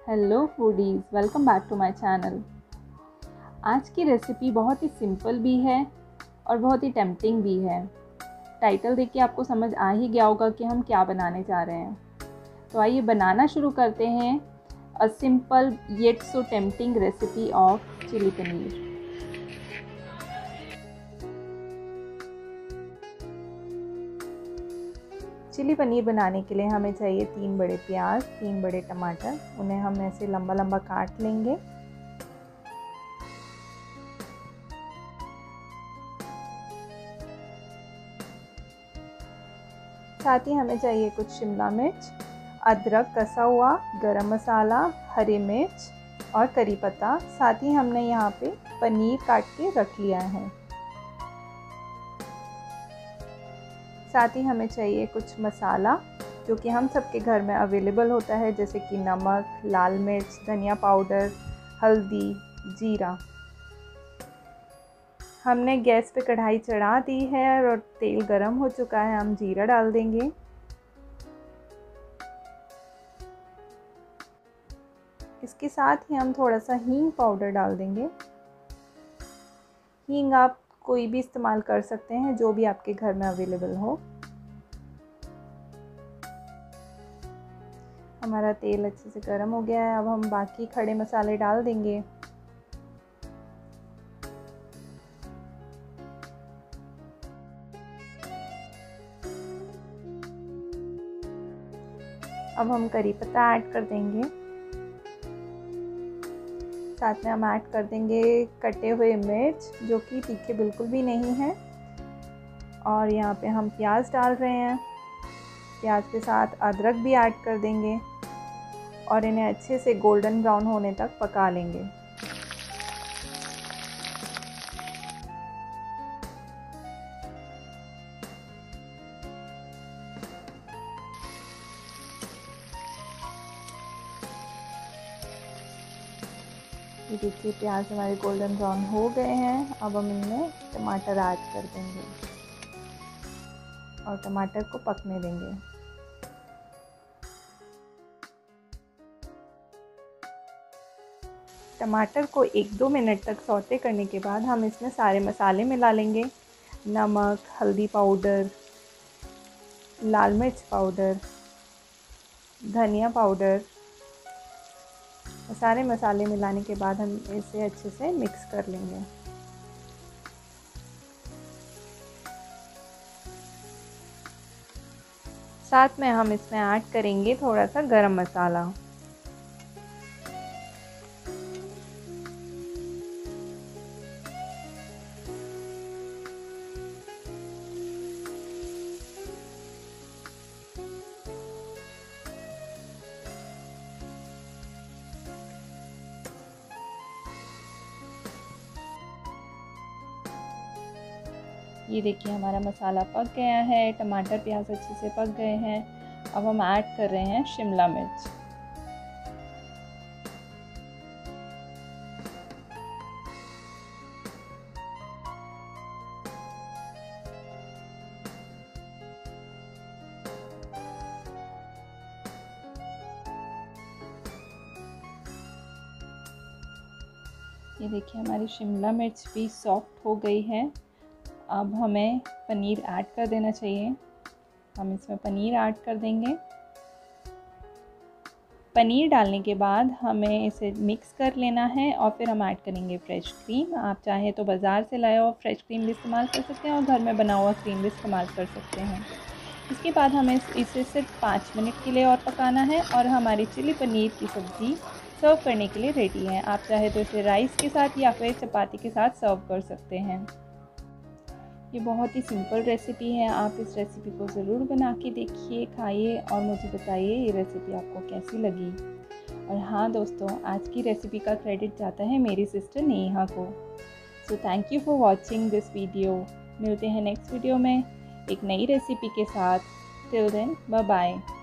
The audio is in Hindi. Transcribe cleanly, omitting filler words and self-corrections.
Hello foodies, welcome back to my channel. आज की रेसिपी बहुत ही सिंपल भी है और बहुत ही टेम्पटिंग भी है। टाइटल देख के आपको समझ आ ही गया होगा कि हम क्या बनाने जा रहे हैं। तो आइए बनाना शुरू करते हैं a simple yet so tempting recipe of chilli paneer. Chilli paneer बनाने के लिए हमें चाहिए 3 बड़े प्याज, 3 बड़े टमाटर। उन्हें हम ऐसे लंबा लंबा काट लेंगे। साथ ही हमें चाहिए कुछ शिमला मिर्च, अदरक कसा हुआ, गरम मसाला, हरी मिर्च और करी पत्ता। साथ ही हमने यहाँ पे पनीर काट के रख लिया है। साथ ही हमें चाहिए कुछ मसाला जो कि हम सबके घर में अवेलेबल होता है, जैसे कि नमक, लाल मिर्च, धनिया पाउडर, हल्दी, जीरा। हमने गैस पे कढ़ाई चढ़ा दी है और तेल गरम हो चुका है। हम जीरा डाल देंगे। इसके साथ ही हम थोड़ा सा हींग पाउडर डाल देंगे। हींग आप कोई भी इस्तेमाल कर सकते हैं, जो भी आपके घर में अवेलेबल हो। हमारा तेल अच्छे से गर्म हो गया है। अब हम बाकी खड़े मसाले डाल देंगे। अब हम करी पत्ता ऐड कर देंगे। साथ में हम ऐड कर देंगे कटे हुए मिर्च, जो कि तीखे बिल्कुल भी नहीं है। और यहाँ पे हम प्याज डाल रहे हैं। प्याज के साथ अदरक भी ऐड कर देंगे और इन्हें अच्छे से गोल्डन ब्राउन होने तक पका लेंगे। ये देखिए प्याज हमारे गोल्डन ब्राउन हो गए हैं। अब हम इनमें टमाटर ऐड कर देंगे और टमाटर को पकने देंगे। टमाटर को 1-2 मिनट तक सौते करने के बाद हम इसमें सारे मसाले मिला लेंगे। नमक, हल्दी पाउडर, लाल मिर्च पाउडर, धनिया पाउडर। सारे मसाले मिलाने के बाद हम इसे अच्छे से मिक्स कर लेंगे। साथ में हम इसमें ऐड करेंगे थोड़ा सा गरम मसाला। ये देखिए हमारा मसाला पक गया है। टमाटर प्याज अच्छे से पक गए हैं। अब हम ऐड कर रहे हैं शिमला मिर्च। ये देखिए हमारी शिमला मिर्च भी सॉफ्ट हो गई है। अब हमें पनीर ऐड कर देना चाहिए। हम इसमें पनीर ऐड कर देंगे। पनीर डालने के बाद हमें इसे मिक्स कर लेना है और फिर हम ऐड करेंगे फ्रेश क्रीम। आप चाहे तो बाज़ार से लाया हुआ फ्रेश क्रीम भी इस्तेमाल कर सकते हैं और घर में बना हुआ क्रीम भी इस्तेमाल कर सकते हैं। इसके बाद हमें इसे सिर्फ 5 मिनट के लिए और पकाना है और हमारी चिली पनीर की सब्ज़ी सर्व करने के लिए रेडी है। आप चाहे तो इसे राइस के साथ या फिर चपाती के साथ सर्व कर सकते हैं। ये बहुत ही सिंपल रेसिपी है। आप इस रेसिपी को ज़रूर बना के देखिए, खाइए और मुझे बताइए ये रेसिपी आपको कैसी लगी। और हाँ दोस्तों, आज की रेसिपी का क्रेडिट जाता है मेरी सिस्टर नेहा को। So thank you for watching this video. मिलते हैं नेक्स्ट वीडियो में एक नई रेसिपी के साथ। Till then bye bye.